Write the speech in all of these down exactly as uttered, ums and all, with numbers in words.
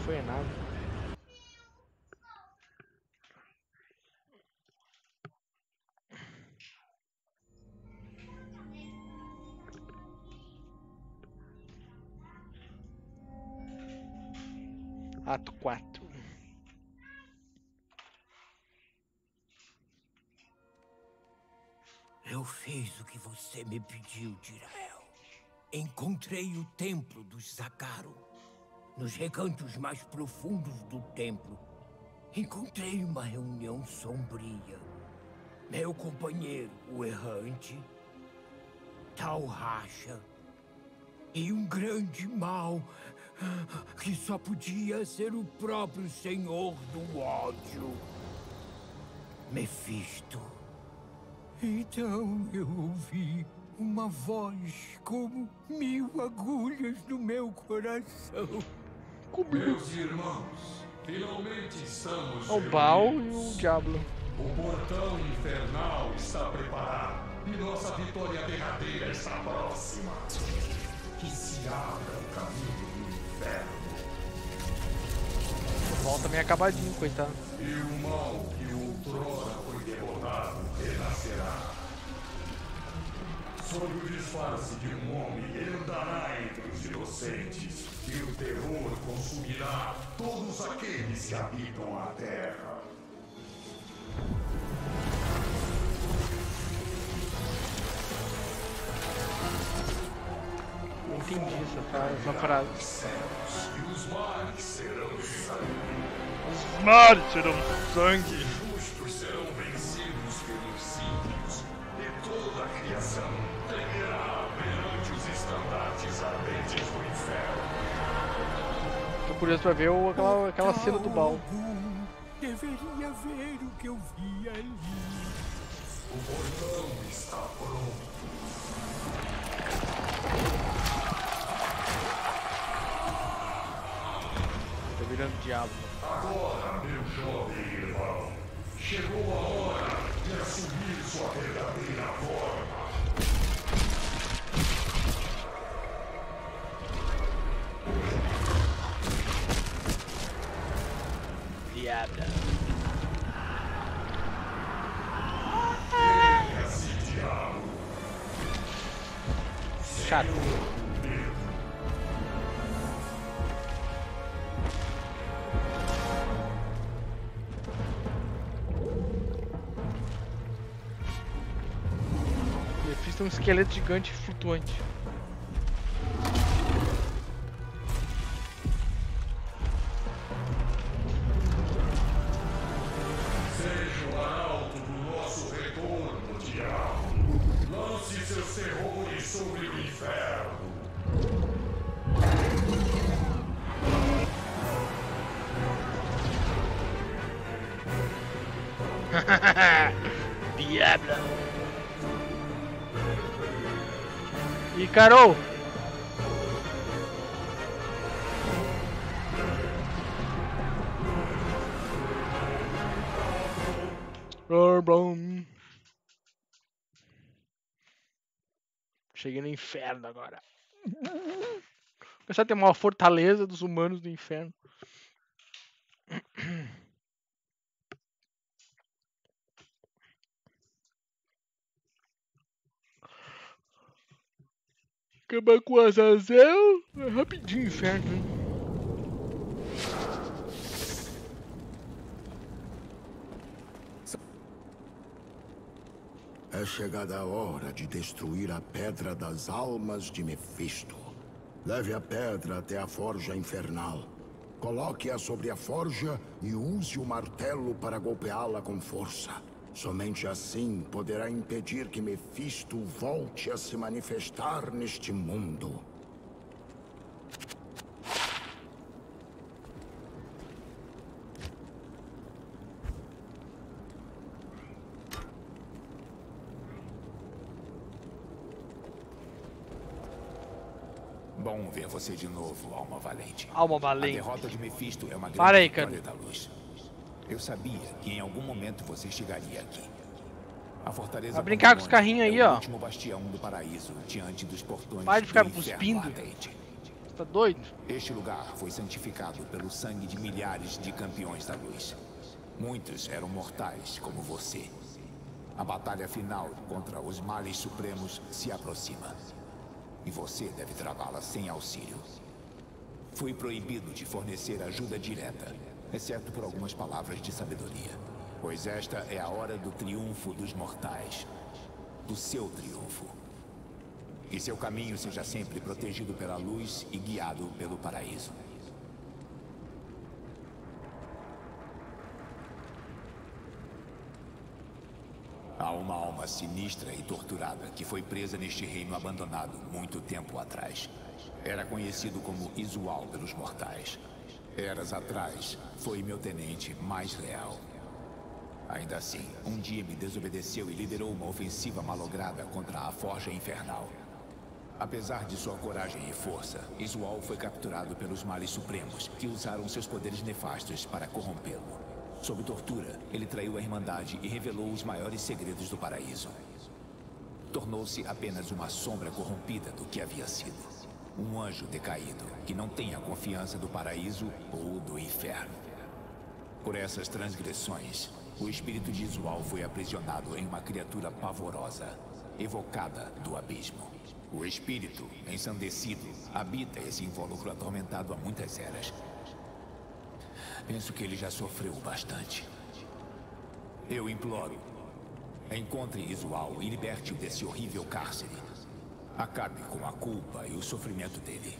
foi nada. Ato quatro. Eu fiz o que você me pediu, Dirael. Encontrei o templo dos Zakaru. Nos recantos mais profundos do templo, encontrei uma reunião sombria. Meu companheiro, o errante, Tal Rasha, e um grande mal que só podia ser o próprio Senhor do Ódio, Mefisto. Então eu ouvi uma voz como mil agulhas no meu coração. Meus irmãos, finalmente estamos O Baal e o reunidos. Diablo. O portão infernal está preparado e nossa vitória derradeira está próxima. Que se abra o caminho do inferno. O Baal também é acabadinho, coitado. E o mal que outrora foi derrotado renascerá. Sob o disfarce de um homem, ele andará entre os inocentes, e o terror consumirá todos aqueles que habitam a terra. Não entendi essa frase. Essa frase. Os céus e os mares serão sangue. Os mares serão sangue. Os justos serão vencidos pelos símbolos, e toda a criação tremerá perante os estandartes ardentes do inferno. Tô curioso pra ver o, aquela, aquela cena do Baal. Deveria ver o que eu vi ali. O portão está pronto. Tô virando diabo. Agora, meu jovem irmão, chegou a hora de assumir sua verdadeira forma. Diablo. Esse diabo. Chato. Mephisto é um esqueleto gigante flutuante. Seja o arauto do nosso retorno, diabo. Lance seus terrores sobre o inferno. Diablo. E Carol. Cheguei no inferno agora. Começar a ter uma fortaleza dos humanos do inferno. Acabar com o Azazel é rapidinho o inferno, hein? É chegada a hora de destruir a Pedra das Almas de Mefisto. Leve a pedra até a Forja Infernal. Coloque-a sobre a forja e use o martelo para golpeá-la com força. Somente assim poderá impedir que Mefisto volte a se manifestar neste mundo. Bom ver você de novo, Alma Valente. Alma A Valente. derrota de Mefisto é uma grande Para aí, vitória cara. da luz. Eu sabia que em algum momento você chegaria aqui. A fortaleza Vai brincar com os Pandemônio carrinhos aí, é o ó. último bastião do paraíso diante dos portões Para de ficar do inferno cuspindo. ardente. Tá doido? Este lugar foi santificado pelo sangue de milhares de campeões da luz. Muitos eram mortais, como você. A batalha final contra os males supremos se aproxima. E você deve travá-la sem auxílio. Fui proibido de fornecer ajuda direta, exceto por algumas palavras de sabedoria. Pois esta é a hora do triunfo dos mortais. Do seu triunfo. Que seu caminho seja sempre protegido pela luz e guiado pelo paraíso. Há uma alma sinistra e torturada que foi presa neste reino abandonado muito tempo atrás. Era conhecido como Izual pelos mortais. Eras atrás, foi meu tenente mais leal. Ainda assim, um dia me desobedeceu e liderou uma ofensiva malograda contra a Forja Infernal. Apesar de sua coragem e força, Izual foi capturado pelos Males Supremos, que usaram seus poderes nefastos para corrompê-lo. Sob tortura, ele traiu a Irmandade e revelou os maiores segredos do paraíso. Tornou-se apenas uma sombra corrompida do que havia sido. Um anjo decaído, que não tem a confiança do paraíso ou do inferno. Por essas transgressões, o espírito de Izual foi aprisionado em uma criatura pavorosa, evocada do abismo. O espírito, ensandecido, habita esse invólucro atormentado há muitas eras. Penso que ele já sofreu bastante. Eu imploro, encontre Izual e liberte-o desse horrível cárcere. Acabe com a culpa e o sofrimento dele.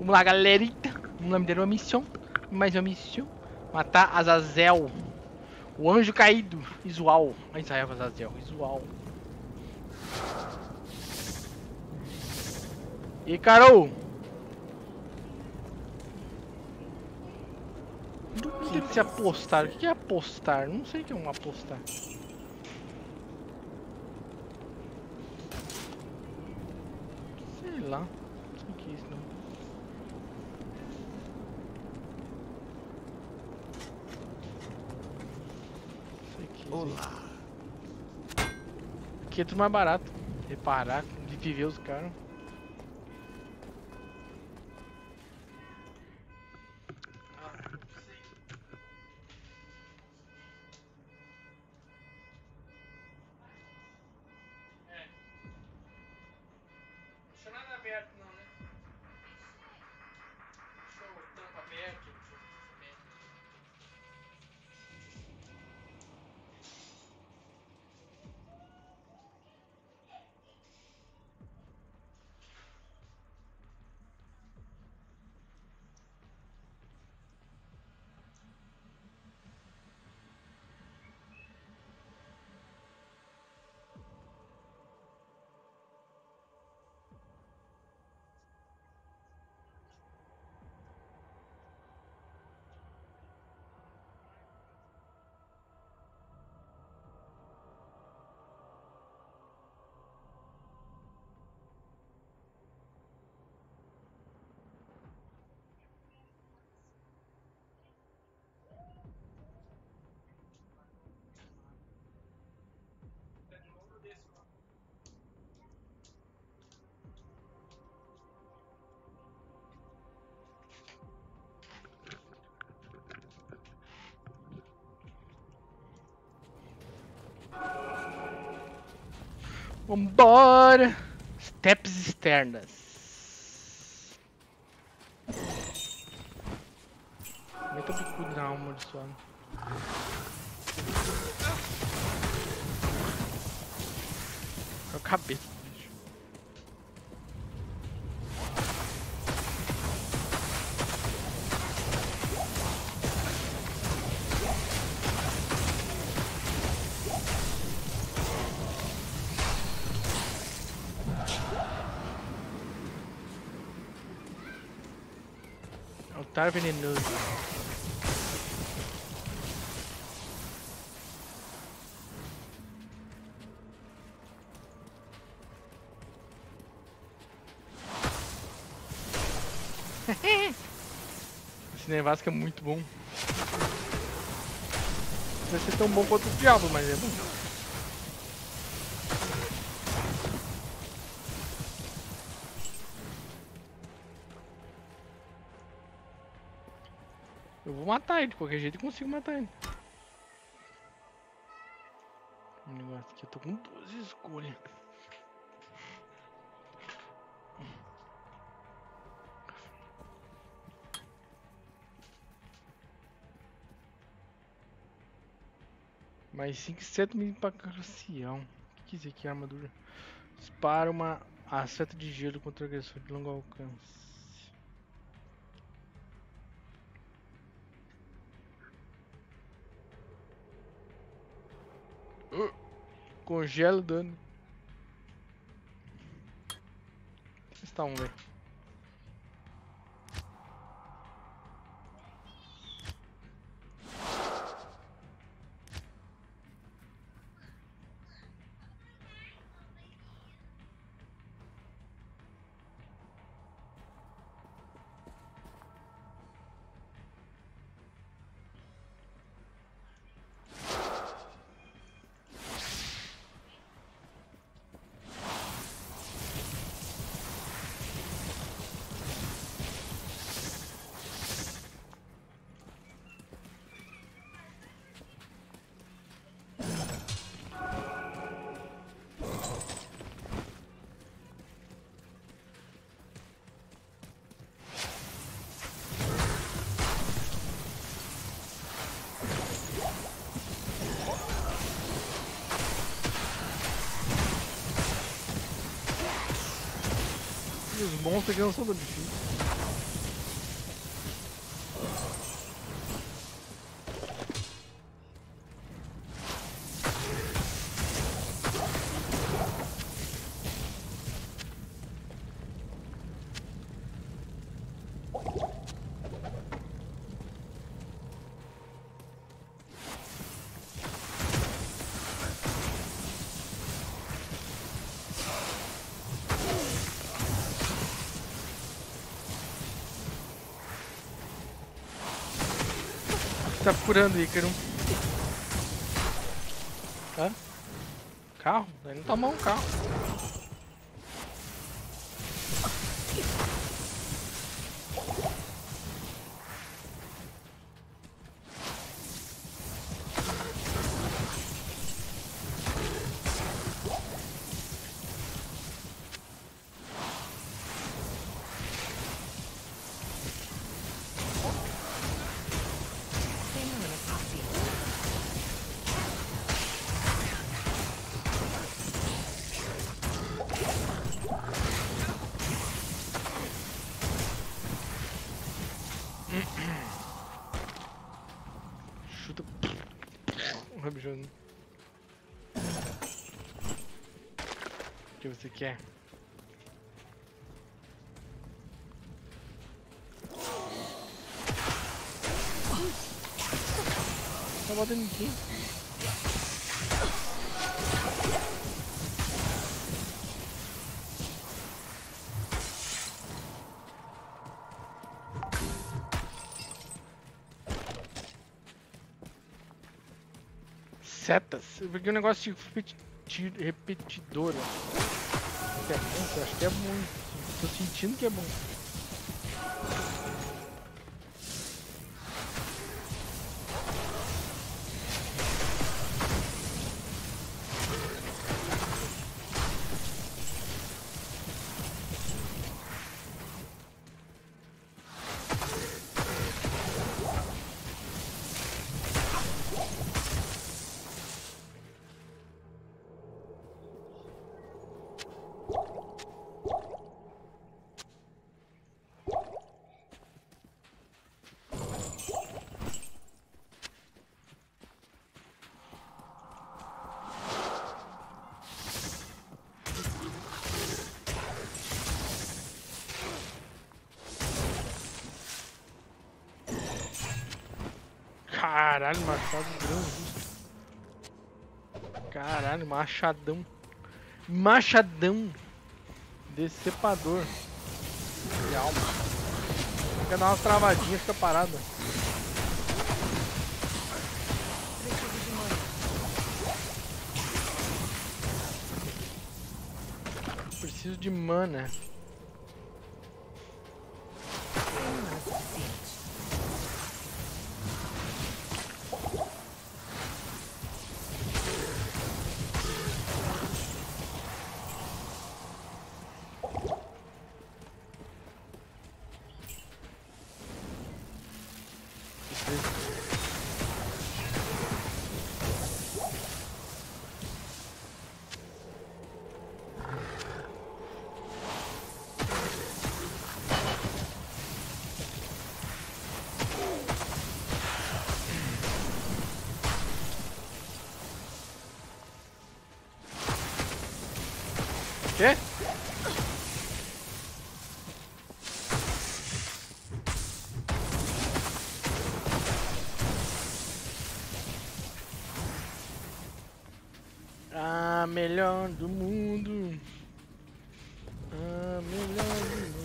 Vamos lá, galerita. Vamos lá, me deram uma missão. Mais uma missão. Matar Azazel. O anjo caído. Isual. Israel, Azazel. Isual. E Carol. Não sei se apostar. O que é apostar? Não sei o que é um apostar. Sei lá. Não sei o que é isso, não. Olá. Aqui é tudo mais barato. Reparar, de viver os caras. Vambora! Steps externas. Meta o bicudo na alma de sono. É a cabeça do bicho. Altar venenoso. Esse nevasca é muito bom. Não vai ser tão bom quanto o diabo, mas é bom. Eu vou matar ele, de qualquer jeito eu consigo matar ele. O negócio aqui, eu tô com duas escolhas. Mais cinco, sete mil para cracial. O que é isso aqui? Armadura. Dispara uma a seta de gelo contra agressor de longo alcance. Uh, congela o dano. Testar um, velho. Os monstros aqui não são tão difíceis. você tá procurando, Ícaro? Hã? Carro? Ele não tomou um carro. Chuta. O bicho. O que você quer? Tá batendo aqui. Setas. Eu peguei um negócio de repeti- repetidora. Que é bom, eu acho que é bom. Tô sentindo que é bom. Caralho, machado grande. Caralho, machadão. Machadão. Decepador. De alma. Quer dar umas travadinhas, fica parada. Preciso de mana. Quê? A melhor do mundo. A melhor do mundo.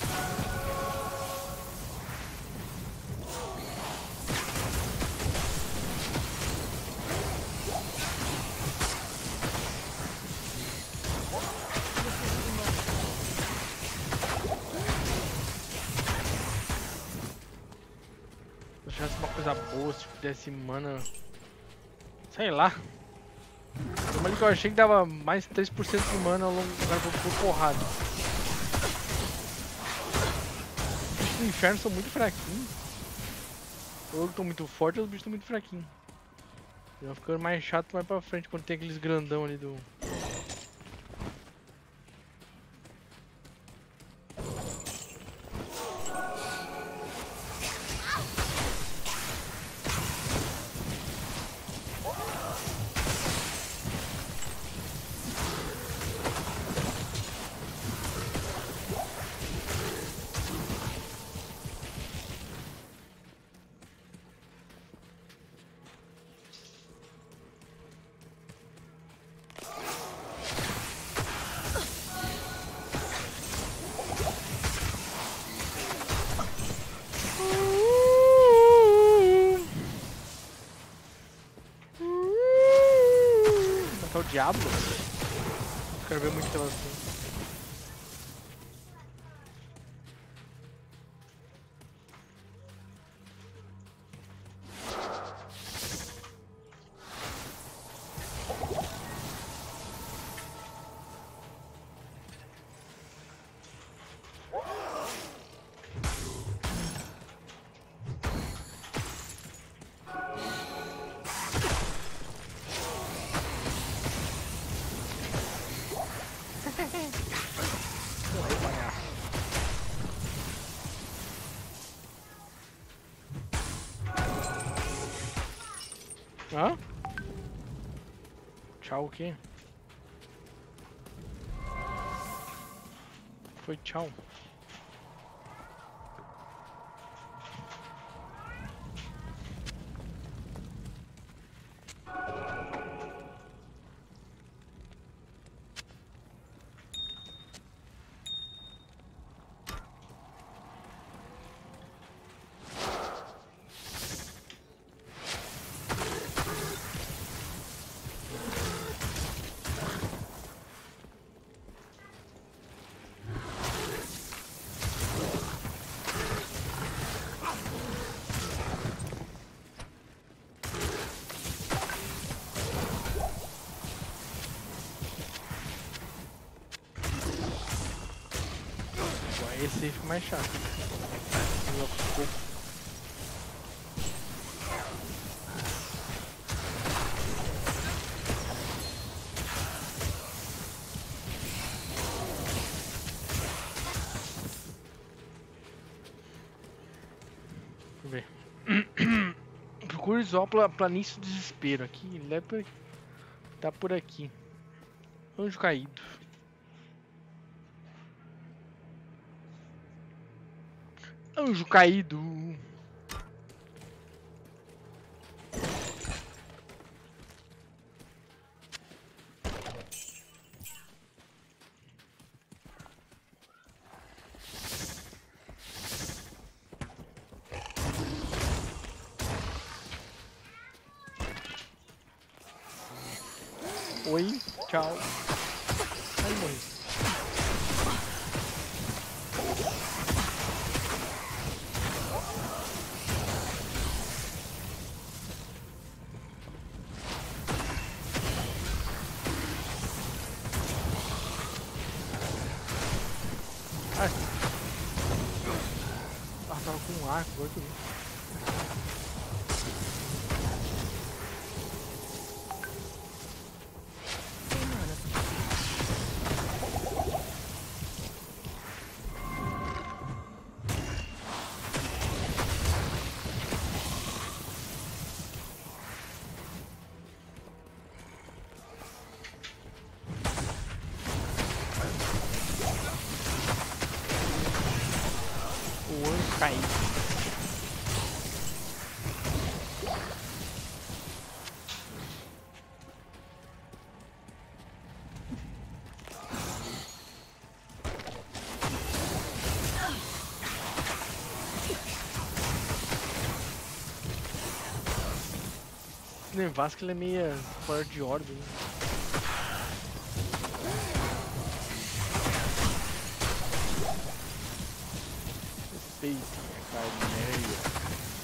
Se eu achasse uma coisa boa, se desse mana. Sei lá. Mas que eu achei que dava mais três por cento de mana ao longo do cara por porrada. Os bichos do inferno são muito fraquinhos. Ou eu que tô muito forte ou os bichos estão muito fraquinhos. Vai ficando mais chato mais pra frente quando tem aqueles grandão ali do. Essa é o Diablo? Quero ver muito elas assim. Hã? Tchau o quê? Foi tchau. Esse aí fica mais chato. Deixa eu ver. Procure só pela planície do desespero. Aqui, ele é por... tá por aqui. Anjo caído. Anjo caído. Oi, tchau. Ai, morri. Ah, tava com um arco, agora que eu vi. O anjo caído. Esse nevasca ele é meio fora de ordem. Né? Respeitem a carneia.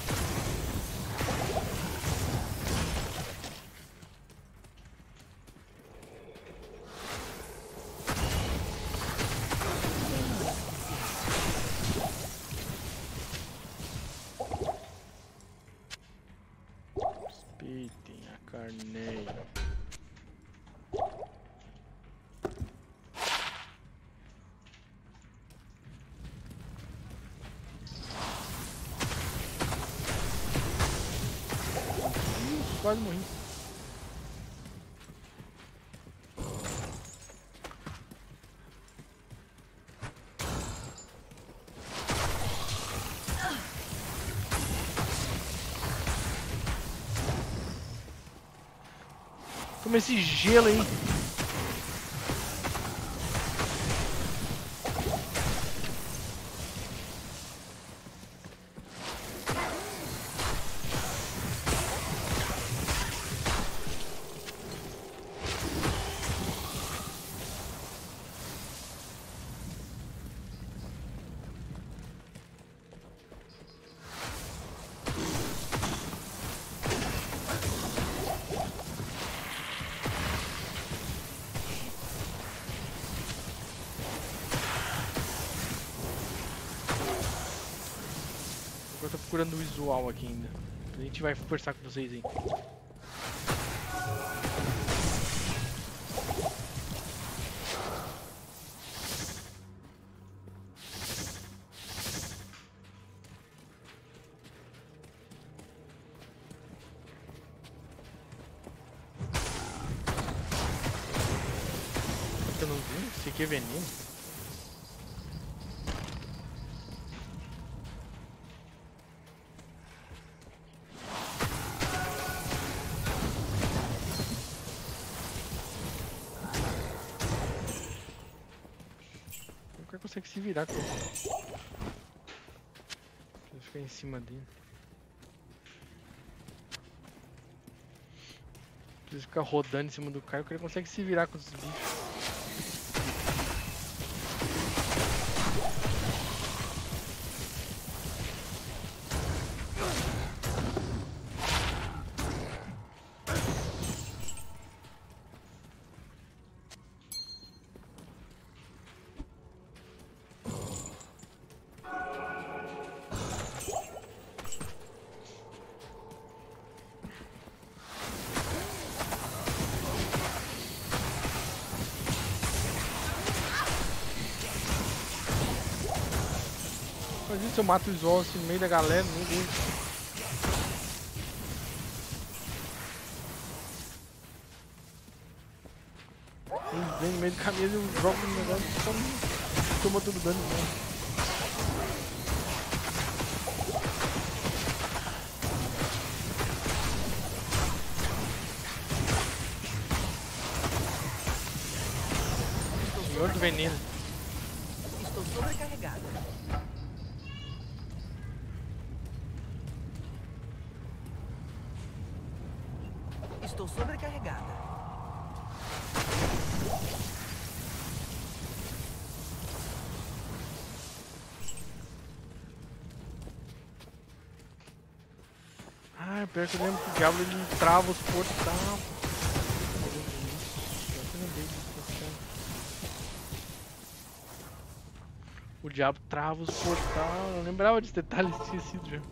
Respeitem a carneia. Quase morri. Toma esse gelo aí. procurando o visual aqui ainda. A gente vai conversar com vocês aí. Eu não vi, esse aqui é veneno. Consegue se virar com ele. Ficar em cima dele. Precisa ficar rodando em cima do cara, porque ele consegue se virar com os bichos. Imagina se eu mato o Isolde assim no meio da galera, meu Deus. Ele vem no meio do caminho e joga no negócio e toma, toma tudo dano mesmo. Senhor do veneno. Estou sobrecarregado. Estou sobrecarregada. Ah, pior que eu lembro que o diabo ele trava os portais. O diabo trava os portais. Eu lembrava desse detalhe, esquecido já.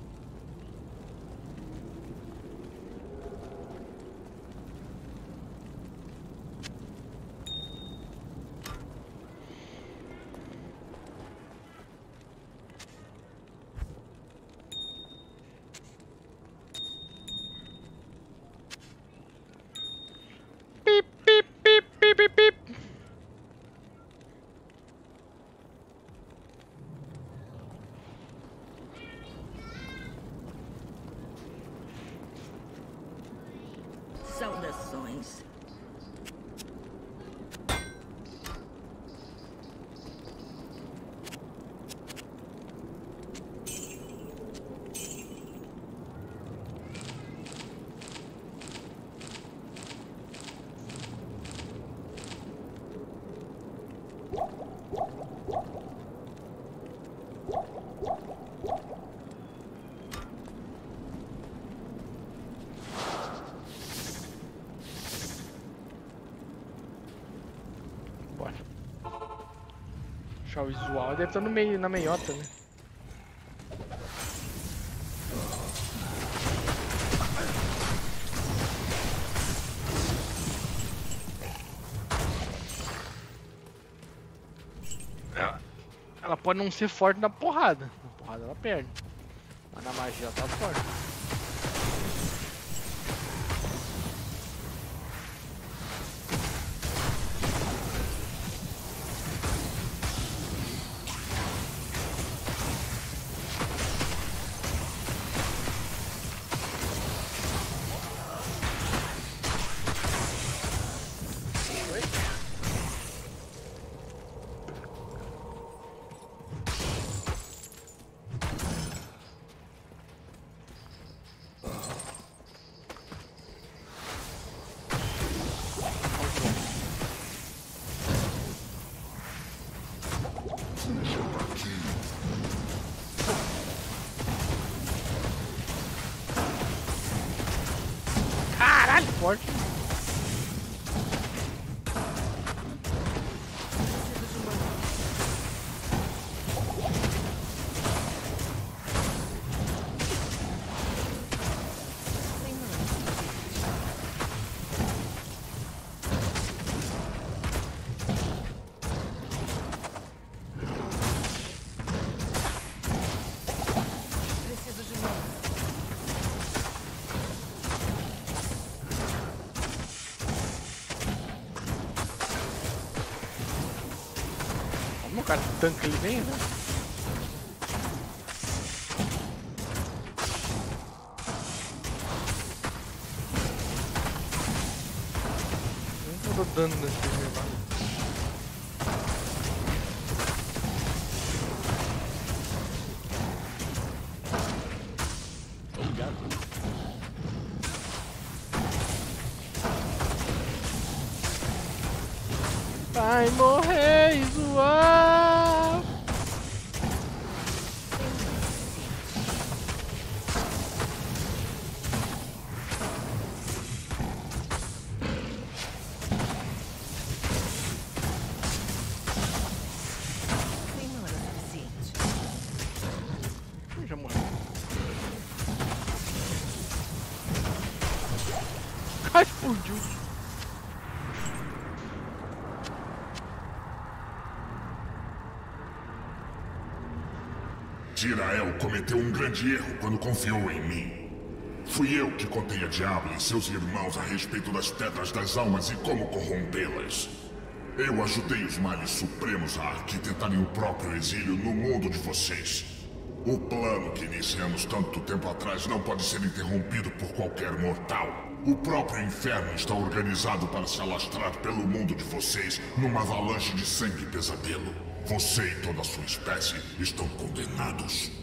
Saudações. Deixar o visual, deve estar no meio, na meiota, né? Ela, ela pode não ser forte na porrada, na porrada ela perde, mas na magia ela tá forte. Caralho, forte. Meu cara, tanque ele vem, né? Eu tô dando nesse negócio. Vai morrer, Izual! Nem hora suficiente. Já morreu. Ai, explodiu. Jirael cometeu um grande erro quando confiou em mim. Fui eu que contei a Diablo e seus irmãos a respeito das Pedras das Almas e como corrompê-las. Eu ajudei os Males Supremos a arquitetarem o próprio exílio no mundo de vocês. O plano que iniciamos tanto tempo atrás não pode ser interrompido por qualquer mortal. O próprio inferno está organizado para se alastrar pelo mundo de vocês numa avalanche de sangue e pesadelo. Você e toda a sua espécie estão condenados.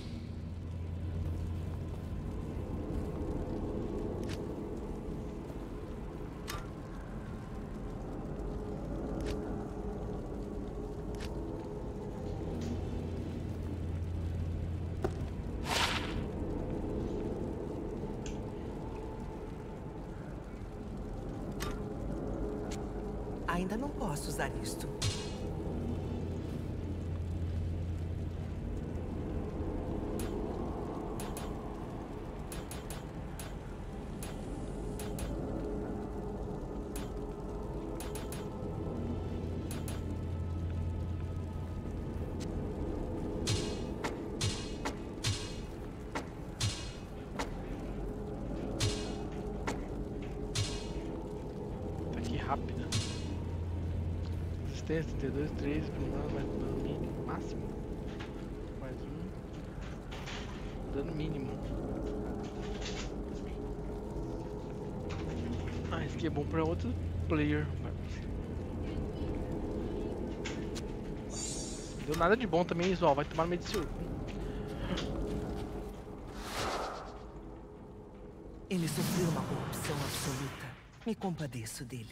Ainda não posso usar isto. Tá aqui rápida. Resistência trinta e dois, três, primeiro, mais dano mínimo, máximo. Mais um. Dano mínimo. Ah, esse aqui é bom pra outro player. Deu nada de bom também, Izual. Vai tomar no meio de seu. Ele sofreu uma corrupção absoluta. Me compadeço dele.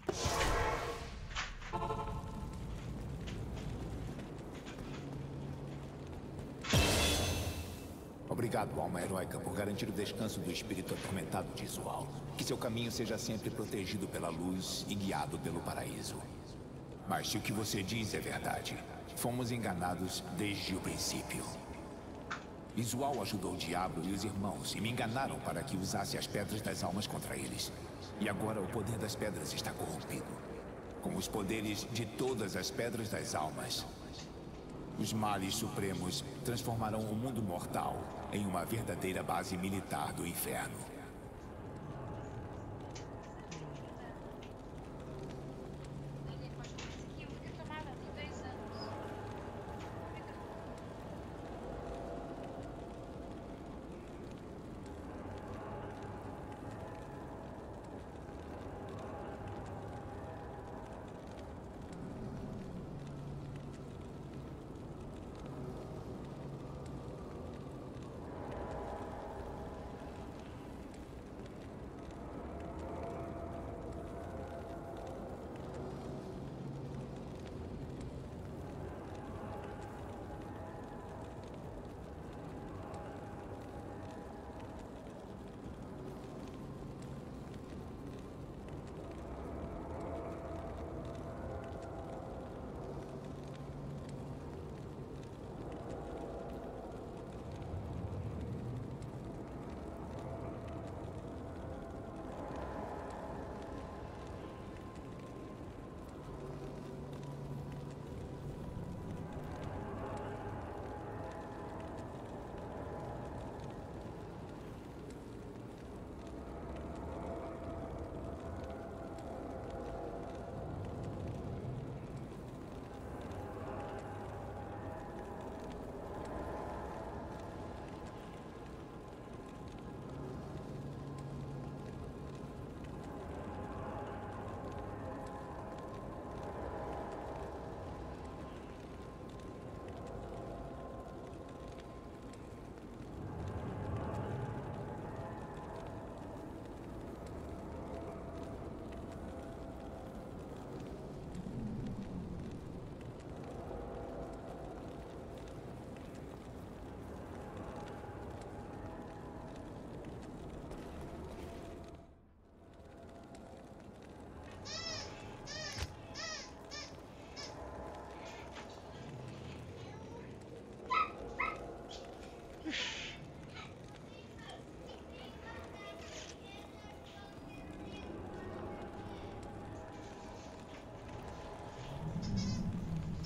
Obrigado, alma heróica, por garantir o descanso do espírito atormentado de Izual. Que seu caminho seja sempre protegido pela luz e guiado pelo paraíso. Mas se o que você diz é verdade, fomos enganados desde o princípio. Izual ajudou o Diablo e os irmãos e me enganaram para que usasse as Pedras das Almas contra eles. E agora o poder das pedras está corrompido. Com os poderes de todas as Pedras das Almas, os Males Supremos transformarão o mundo mortal em uma verdadeira base militar do inferno.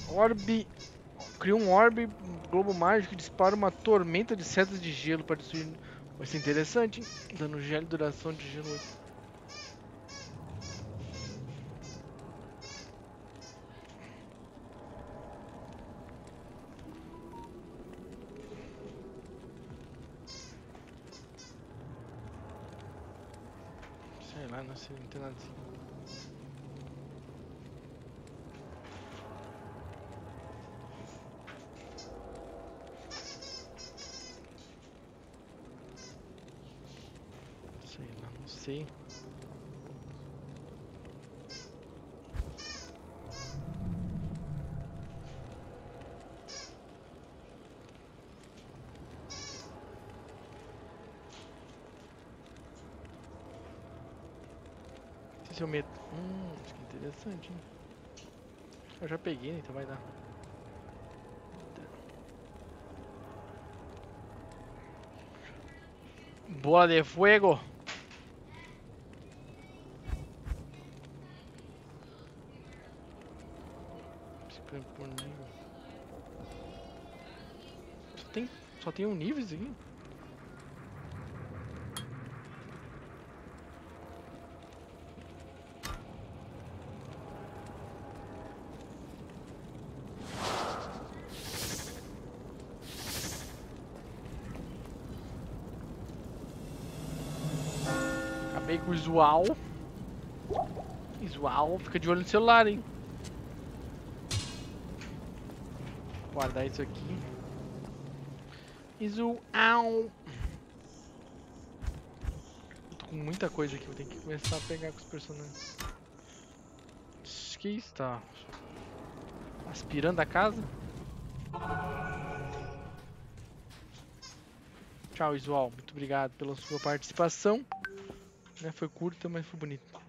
Orbe. Cria um orbe, um globo mágico que dispara uma tormenta de setas de gelo para destruir. Vai ser interessante, hein? Dando gelo e duração de gelo oito. Sei lá, não sei, não tem nada assim. Sei lá, não sei. Se eu meto. Hum, acho que é interessante, hein? Eu já peguei, então vai dar. Bola de fuego! Por nível. Só tem, só tem um nível isso aqui? Acabei com o visual. Visual, fica de olho no celular, hein? Guardar isso aqui. Visual. Tô com muita coisa aqui, vou ter que começar a pegar com os personagens. Que isso, tá aspirando a casa? Tchau, visual. Muito obrigado pela sua participação. Né, foi curta, mas foi bonito.